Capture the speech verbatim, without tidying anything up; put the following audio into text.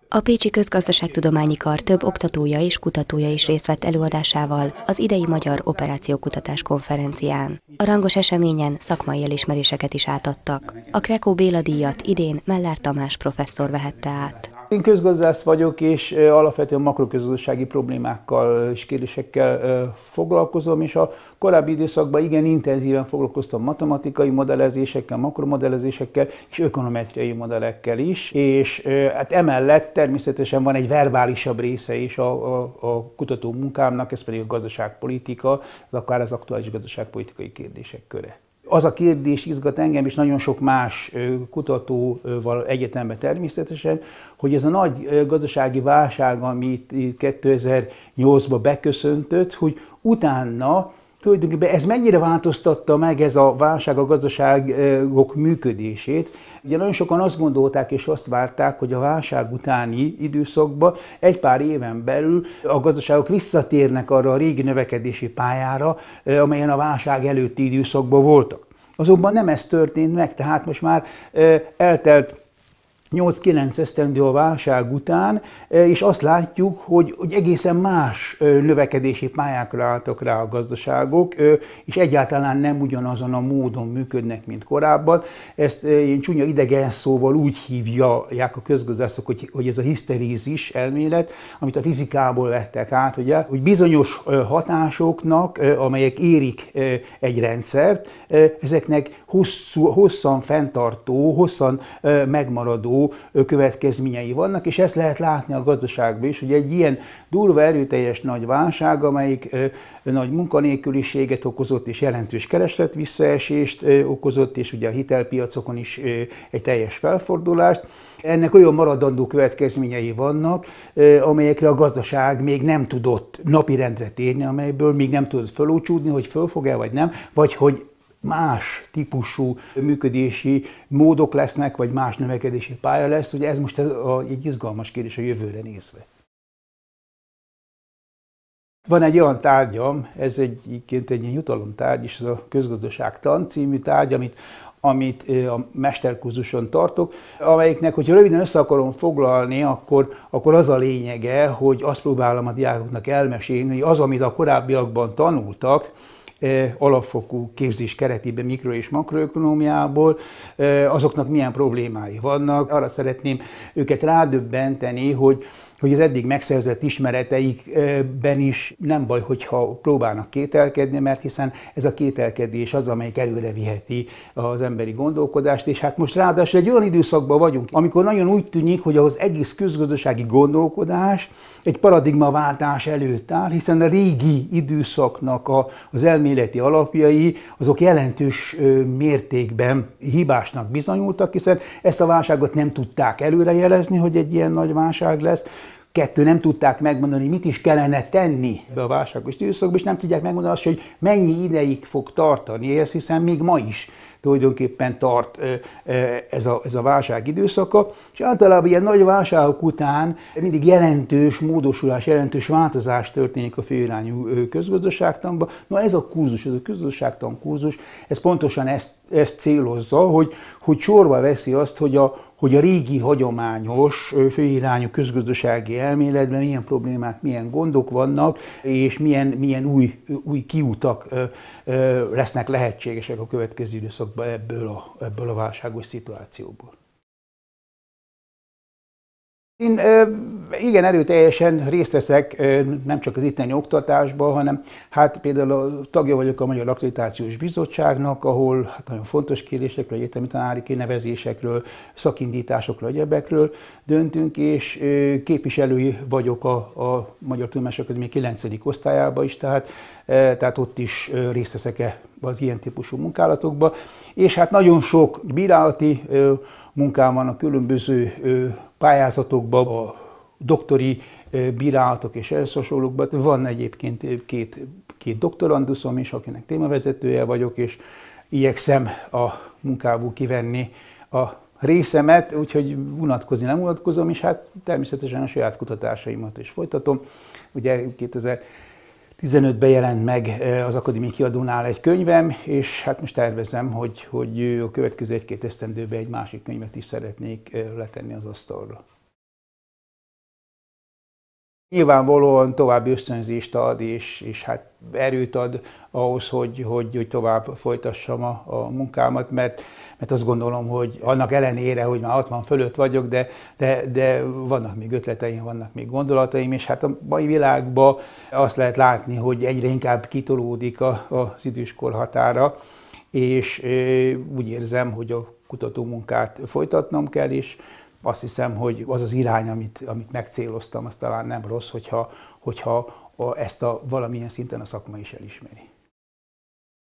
A Pécsi Közgazdaságtudományi Kar több oktatója és kutatója is részt vett előadásával az idei Magyar Operációkutatás konferencián. A rangos eseményen szakmai elismeréseket is átadtak. A Krekó Béla díjat idén Mellár Tamás professzor vehette át. Én közgazdász vagyok, és alapvetően makroközgazdasági problémákkal és kérdésekkel foglalkozom, és a korábbi időszakban igen intenzíven foglalkoztam matematikai modellezésekkel, makromodellezésekkel és ökonometriai modellekkel is, és hát emellett természetesen van egy verbálisabb része is a, a, a kutató munkámnak, ez pedig a gazdaságpolitika, az akár az aktuális gazdaságpolitikai kérdések köre. Az a kérdés izgat engem, és nagyon sok más kutatóval egyetemben természetesen, hogy ez a nagy gazdasági válság, amit kétezer-nyolcban beköszöntött, hogy utána tulajdonképpen ez mennyire változtatta meg ez a válság a gazdaságok működését. Ugye nagyon sokan azt gondolták és azt várták, hogy a válság utáni időszakban egy pár éven belül a gazdaságok visszatérnek arra a régi növekedési pályára, amelyen a válság előtti időszakban voltak. Azonban nem ez történt meg, tehát most már eltelt nyolc-kilenc esztendő a válság után, és azt látjuk, hogy, hogy egészen más növekedési pályákra álltak rá a gazdaságok, és egyáltalán nem ugyanazon a módon működnek, mint korábban. Ezt én csúnya idegen szóval úgy hívják a közgazdászok, hogy, hogy ez a hiszterézis elmélet, amit a fizikából vettek át, ugye, hogy bizonyos hatásoknak, amelyek érik egy rendszert, ezeknek hosszú, hosszan fenntartó, hosszan megmaradó következményei vannak, és ezt lehet látni a gazdaságban is, hogy egy ilyen durva, erőteljes nagy válság, amelyik nagy munkanélküliséget okozott, és jelentős kereslet visszaesést okozott, és ugye a hitelpiacokon is egy teljes felfordulást. Ennek olyan maradandó következményei vannak, amelyekre a gazdaság még nem tudott napirendre térni, amelyből még nem tudott felúcsúdni, hogy föl fog-e vagy nem, vagy hogy más típusú működési módok lesznek, vagy más növekedési pálya lesz, ugye ez most egy izgalmas kérdés a jövőre nézve. Van egy olyan tárgyam, ez egyébként egy ilyen jutalomtárgy, és ez a Közgazdaságtan című tárgy, amit, amit a mesterkurzuson tartok, amelyiknek, hogyha röviden össze akarom foglalni, akkor, akkor az a lényege, hogy azt próbálom a diákoknak elmesélni, hogy az, amit a korábbiakban tanultak, alapfokú képzés keretében mikro- és makroökonómiából, azoknak milyen problémái vannak. Arra szeretném őket rádöbbenteni, hogy hogy az eddig megszerzett ismereteikben is nem baj, hogyha próbálnak kételkedni, mert hiszen ez a kételkedés az, amelyik előre viheti az emberi gondolkodást, és hát most ráadásul egy olyan időszakban vagyunk, amikor nagyon úgy tűnik, hogy az egész közgazdasági gondolkodás egy paradigmaváltás előtt áll, hiszen a régi időszaknak a, az elméleti alapjai, azok jelentős mértékben hibásnak bizonyultak, hiszen ezt a válságot nem tudták előrejelezni, hogy egy ilyen nagy válság lesz. Kettő, nem tudták megmondani, mit is kellene tenni be a válságos időszakban, és nem tudják megmondani azt, hogy mennyi ideig fog tartani ez, hiszen még ma is tulajdonképpen tart ez a, ez a válság időszaka, és általában ilyen nagy válságok után mindig jelentős módosulás, jelentős változás történik a főirányú közgazdaságtanban. Na ez a kurzus, ez a közgazdaságtan kurzus, ez pontosan ezt, ezt célozza, hogy, hogy sorba veszi azt, hogy a hogy a régi, hagyományos, főirányú közgazdasági elméletben milyen problémák, milyen gondok vannak, és milyen, milyen új, új kiutak lesznek lehetségesek a következő időszakban ebből a, ebből a válságos szituációból. Én igen erőteljesen részt veszek nem csak az itteni oktatásban, hanem hát például a tagja vagyok a Magyar Akkreditációs Bizottságnak, ahol hát nagyon fontos kérdésekről, egyetemi tanári kinevezésekről, szakindításokról, egyebekről döntünk, és képviselői vagyok a, a Magyar Tudományos Akadémia kilencedik osztályában is, tehát, tehát ott is részt veszek az ilyen típusú munkálatokba, és hát nagyon sok bírálati munkám van a különböző pályázatokban, a doktori bírálatok és ehhez hasonlókban. Van egyébként két, két doktoranduszom is, akinek témavezetője vagyok, és igyekszem a munkából kivenni a részemet, úgyhogy unatkozni nem unatkozom, és hát természetesen a saját kutatásaimat is folytatom. Ugye kétezer-tizenötben jelent meg az Akadémia Kiadónál egy könyvem, és hát most tervezem, hogy, hogy a következő egy-két esztendőben egy másik könyvet is szeretnék letenni az asztalra. Nyilvánvalóan további ösztönzést ad, és, és hát erőt ad ahhoz, hogy, hogy, hogy tovább folytassam a, a munkámat, mert, mert azt gondolom, hogy annak ellenére, hogy már hatvan fölött vagyok, de, de, de vannak még ötleteim, vannak még gondolataim, és hát a mai világban azt lehet látni, hogy egyre inkább kitolódik a, az időskor határa, és úgy érzem, hogy a kutatómunkát folytatnom kell, és azt hiszem, hogy az az irány, amit, amit megcéloztam, az talán nem rossz, hogyha, hogyha ezt a valamilyen szinten a szakma is elismeri.